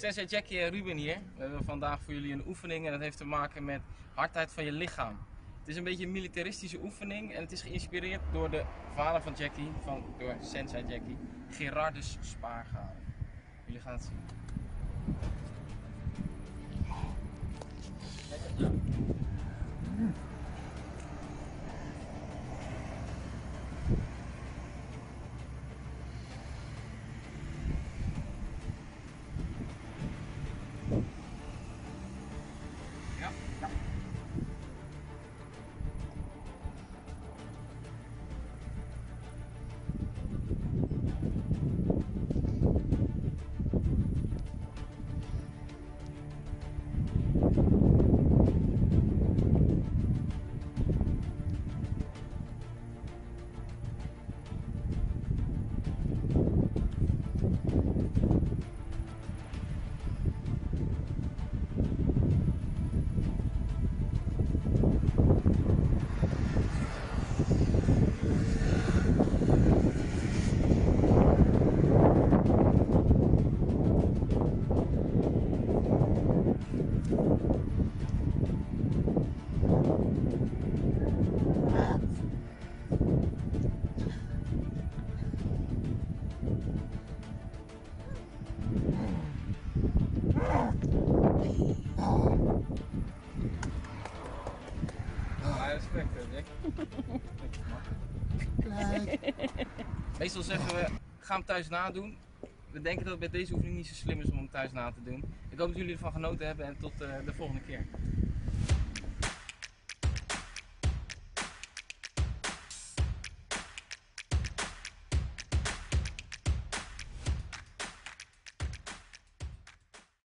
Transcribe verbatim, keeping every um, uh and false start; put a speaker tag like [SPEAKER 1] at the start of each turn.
[SPEAKER 1] Sensei Jackie en Ruben hier. We hebben vandaag voor jullie een oefening en dat heeft te maken met hardheid van je lichaam. Het is een beetje een militaristische oefening en het is geïnspireerd door de vader van Jackie, van, door Sensei Jackie, Gerardus Spaargaren. Jullie gaan het zien. Ja, ja. Respect, Jack. Meestal zeggen we, ga hem thuis nadoen. We denken dat het bij deze oefening niet zo slim is om hem thuis na te doen. Ik hoop dat jullie ervan genoten hebben en tot uh, de volgende keer.